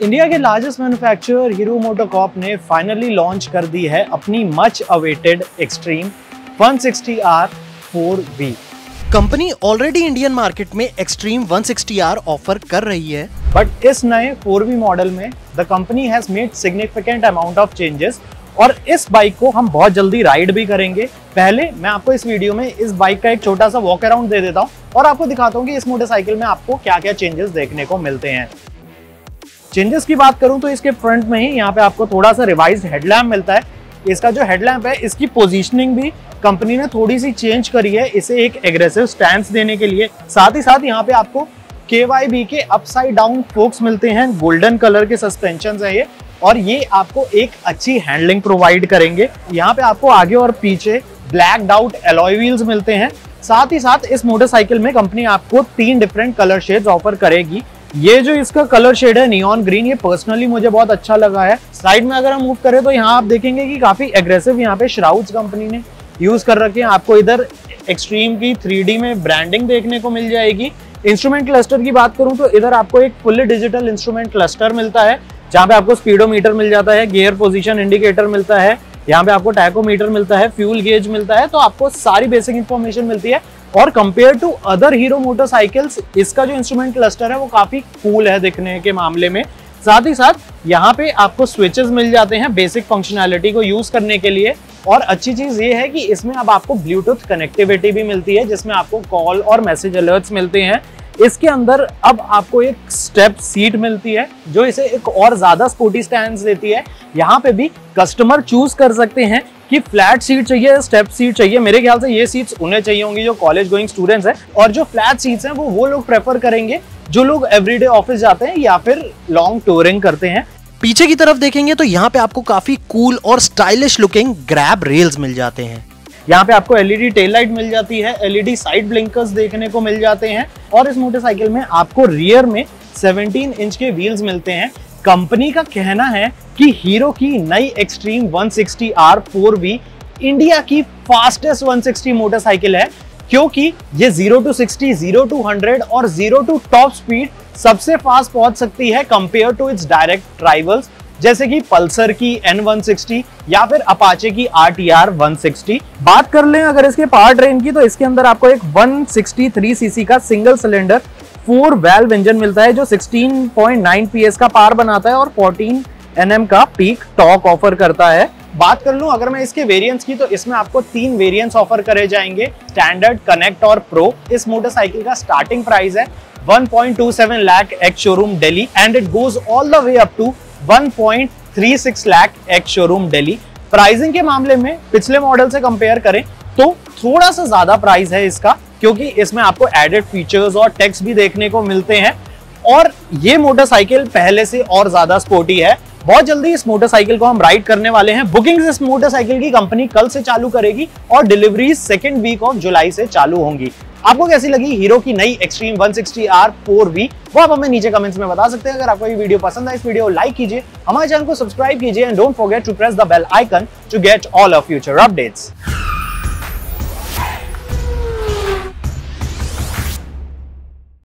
India के largest manufacturer Hero MotoCorp ने finally launch कर दी है अपनी much awaited Xtreme 160R 4V। कंपनी ऑलरेडी इंडियन मार्केट में एक्सट्रीम 160R ऑफर कर रही है, बट इस नए 4V मॉडल में the company has made significant amount of changes और इस बाइक को हम बहुत जल्दी राइड भी करेंगे। पहले मैं आपको इस वीडियो में इस बाइक का एक छोटा सा वॉक अराउंड दे देता हूं और आपको दिखाता हूं कि इस मोटरसाइकिल में आपको क्या क्या चेंजेस देखने को मिलते हैं। चेंजेस की बात करूं तो इसके फ्रंट में ही यहाँ पे आपको थोड़ा सा रिवाइज्ड हेडलैम्प मिलता है। इसका जो हेडलैम्प है इसकी पोजीशनिंग भी कंपनी ने थोड़ी सी चेंज करी है, इसे एक एग्रेसिव स्टैंस देने के लिए। साथ ही साथ यहाँ पे आपको KYB के अपसाइड डाउन फोक्स मिलते हैं, गोल्डन कलर के सस्पेंशन है ये, और ये आपको एक अच्छी हैंडलिंग प्रोवाइड करेंगे। यहाँ पे आपको आगे और पीछे ब्लैक आउट एलॉय व्हील्स मिलते हैं। साथ ही साथ इस मोटरसाइकिल में कंपनी आपको 3 डिफरेंट कलर शेड्स ऑफर करेगी। ये जो इसका कलर शेड है नियॉन ग्रीन, ये पर्सनली मुझे बहुत अच्छा लगा है। साइड में अगर हम मूव करें तो यहाँ आप देखेंगे कि काफी एग्रेसिव यहाँ पे श्राउड्स कंपनी ने यूज कर रखे हैं। आपको इधर एक्सट्रीम की 3D में ब्रांडिंग देखने को मिल जाएगी। इंस्ट्रूमेंट क्लस्टर की बात करूं तो इधर आपको एक फुल्ली डिजिटल इंस्ट्रूमेंट क्लस्टर मिलता है, जहाँ पे आपको स्पीडोमीटर मिल जाता है, गियर पोजीशन इंडिकेटर मिलता है, यहाँ पे आपको टैकोमीटर मिलता है, फ्यूल गेज मिलता है। तो आपको सारी बेसिक इंफॉर्मेशन मिलती है और compare to other Hero motorcycles इसका जो इंस्ट्रूमेंट क्लस्टर है वो काफी कूल है दिखने के मामले में। साथ ही साथ यहाँ पे आपको स्विचेस मिल जाते हैं बेसिक फंक्शनैलिटी को यूज करने के लिए। और अच्छी चीज ये है कि इसमें अब आपको ब्लूटूथ कनेक्टिविटी भी मिलती है, जिसमें आपको कॉल और मैसेज अलर्ट्स मिलते हैं। इसके अंदर अब आपको एक स्टेप सीट मिलती है जो इसे एक और ज्यादा स्पोर्टी स्टैंस देती है। यहाँ पे भी कस्टमर चूज कर सकते हैं कि फ्लैट सीट चाहिए, स्टेप सीट चाहिए। मेरे ख्याल से ये सीट्स उन्हें चाहिए होंगी जो कॉलेज गोइंग स्टूडेंट्स हैं, और जो फ्लैट सीट्स हैं वो लोग प्रेफर करेंगे जो लोग एवरीडे ऑफिस जाते हैं या फिर लॉन्ग टूरिंग करते हैं। पीछे की तरफ देखेंगे तो यहाँ पे आपको काफी कूल और स्टाइलिश लुकिंग ग्रैब रेल्स मिल जाते हैं। यहाँ पे आपको LED टेल लाइट मिल जाती है, LED साइड ब्लिंकर्स देखने को मिल जाते हैं, और इस मोटरसाइकिल में आपको रियर में 17 इंच के व्हील्स मिलते हैं। कंपनी का कहना है कि हीरो की नई एक्सट्रीम 160R 4V इंडिया की फास्टेस्ट 160 मोटरसाइकिल है, क्योंकि ये 0 to 60, 0 to 100 और 0 to टॉप स्पीड सबसे फास्ट पहुंच सकती है compare to its direct rivals, जैसे कि पल्सर की N160 या फिर अपाचे की RTR 160। बात कर लें अगर इसके पावर ट्रेन की, तो इसके अंदर आपको एक 163 सीसी का सिंगल सिलेंडर 4 वैल्व इंजन मिलता है जो 16.9 PS का पावर बनाता है और 14 Nm का पीक टॉर्क ऑफर करता है। बात कर लूं अगर मैं इसके वेरिएंट्स की, तो इसमें आपको 3 वेरिएंट्स ऑफर करे जाएंगे, स्टैंडर्ड, कनेक्ट और प्रो। इस मोटरसाइकिल का स्टार्टिंग प्राइस है 1.27 lakh ex showroom Delhi and it goes all the way up to 1.36 lakh ex showroom Delhi. Pricing के मामले में पिछले मॉडल से कंपेयर करें तो थोड़ा सा ज्यादा प्राइस है इसका, क्योंकि इसमें आपको एडेड फीचर्स और टेक्स भी देखने को मिलते हैं, और ये मोटरसाइकिल पहले से और ज्यादा स्पोर्टी है। बहुत जल्दी इस मोटरसाइकिल को हम राइड करने वाले हैं। बुकिंग्स इस मोटरसाइकिल की कंपनी कल से चालू करेगी और delivery 2nd week of July से चालू होंगी। आपको कैसी लगी हीरो की नई एक्सट्रीम 160R 4V, वो आप हमें नीचे कमेंट्स में बता सकते हैं। अगर आपको ये वीडियो पसंद आए, इस वीडियो को लाइक कीजिए, हमारे चैनल को सब्सक्राइब कीजिए and don't forget to press the bell icon to get all of future updates.